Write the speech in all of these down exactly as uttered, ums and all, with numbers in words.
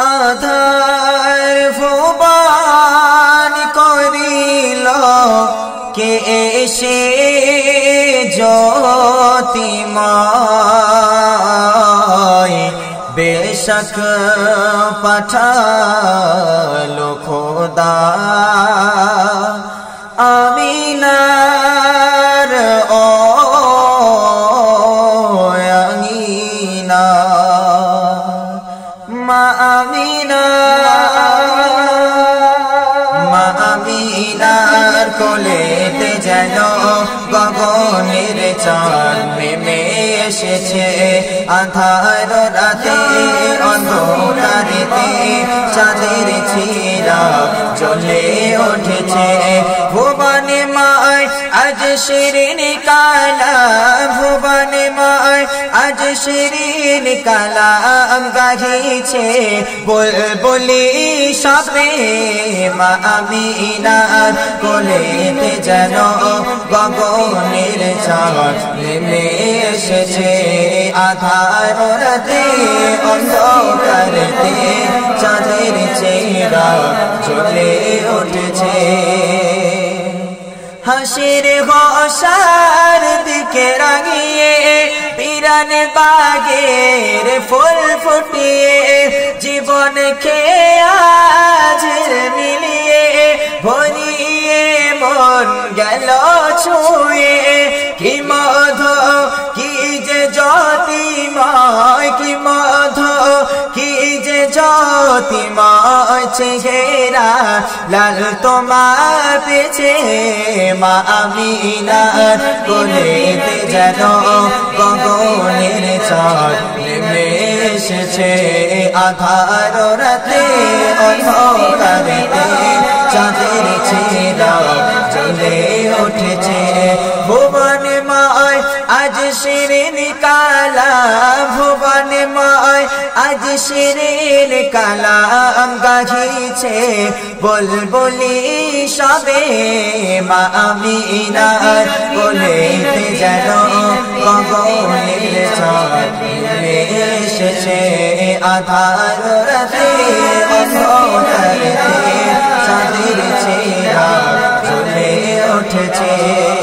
আধার ভুবন করিল কে এসে জ্যোতিময় বেশক পাঠালো খোদা আমিনার ও আমিনা মা আমিনা মা আমিনার কোলেতে যেন গগনের চাঁদ নেমে এসেছে আঁধার রাতে অন্ধকারেতে চাঁদের চিরাগ জ্বলে উঠেছে ভুবনে মায় আজ শিরিন কালাম ভুবনে মায় আজ শিরিন কালাম গাহিছে বুলবুলি সবে মা আমিনার কোলেতে যেন গগনের চাঁদ নেমে এসেছে আধার রাতে অন্ধকারেতে চাঁদের চিরাগ জ্বলে উঠেছে হাসির ঘোষার দিকে রাঙিয়ে পিরান বাগের ফুল ফুটিয়ে জীবনকে আজ মিলিয়ে ভরিয়ে মন গেল ছুঁয়ে কি মধু কি যে জ্যোতিময় কি মধু কি যে জ্যোতিময় চেহারা লাল তোমার পেছে মা আমিনার কোলেতে যেন গগনের চাঁদ নেমে এসেছে আধার রাতে অন্ধকারেতে চাঁদের চিরাগ জ্বলে উঠেছে ভুবনে মায় আজ শিরিন কালাম ভুবনে মায় আজ শিরিন কালাম গাহিছে বুলবুলি সবে মা আমিনার কোলেতে যেন গগনের চাঁদ নেমে এসেছে আধার রাতে অন্ধকারেতে চাঁদের চিরাগ জ্বলে উঠেছে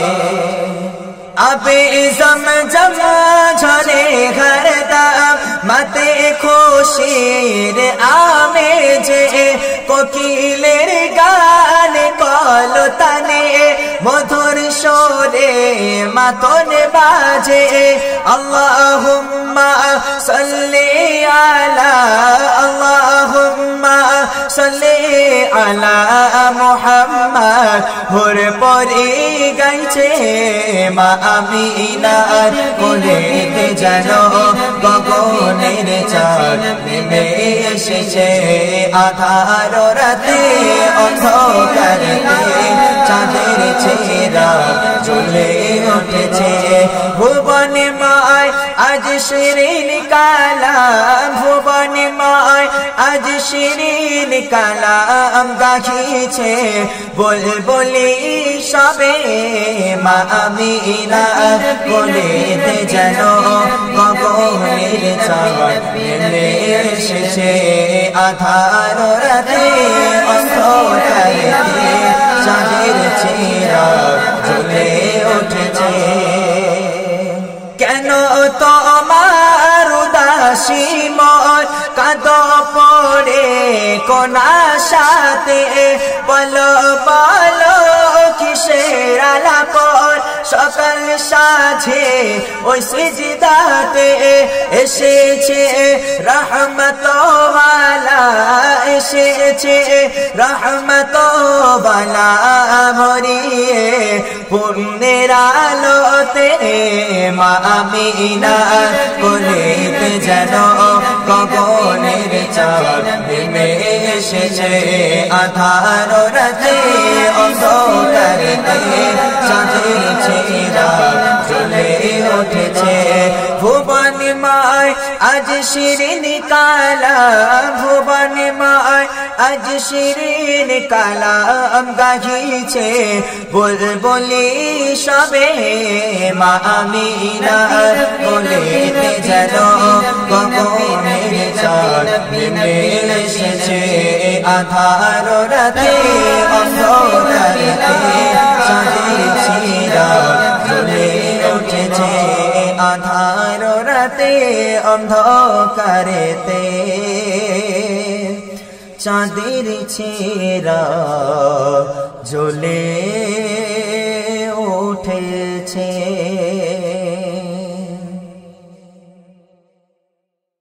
আবে জমজম ঝরে ঘরদাম মতে খুশির আমেজে কোকিলের গান কলতানে মধুর সুরে মাতন বাজে আল্লাহুম্মা সাল্লি আলা আল্লাহুম্মা সাল্লি আলা মুহাম্মদ হুর পরি গাইছে মা আমিনার কোলেতে যেন গগনের চাঁদ নেমে এসেছে আধার রাতে অন্ধকারেতে চাঁদের চিরাগ জ্বলে উঠেছে ভুবনে মায় আজ শিরিন কালাম ভুবনে মায় আজ শিরিন কালাম গাহিছে বুলবুলি সবে মা আমিনার কোলেতে যেন গগনের চাঁদ নেমে এসেছে আধার রাতে অন্ধকারেতে চাঁদের চিরাগ জ্বলে উঠেছে কেন তোমার উদাসী মন কাঁদ পড়ে কোন আশাতে বলো বলো কিসের আলাপন সকাল সাঝে ওই সিজদাতে এসেছে রহমত ওয়ালা এসেছে রহমত ওয়ালা ভরিয়ে পুণ্যের আলোতে মা আমিনার কোলেতে যেন গগনের চাঁদ নেমে এসেছে আধার রাতে অন্ধকারেতে চাঁদের চিরাগ জ্বলে উঠেছে ভুবনে মায় আজ শিরিন কালাম ভুবনে মায় আজ শিরিন কালাম গাহিছে বুলবুলি সবে মা আমিনার কোলেতে যেন গগনের চাঁদ নেমে এসেছে আধার রাতে অন্ধকারেতে চাঁদের চিরাগ জ্বলে উঠেছে আধার রাতে অন্ধকারেতে চাঁদের চিরাগ জ্বলে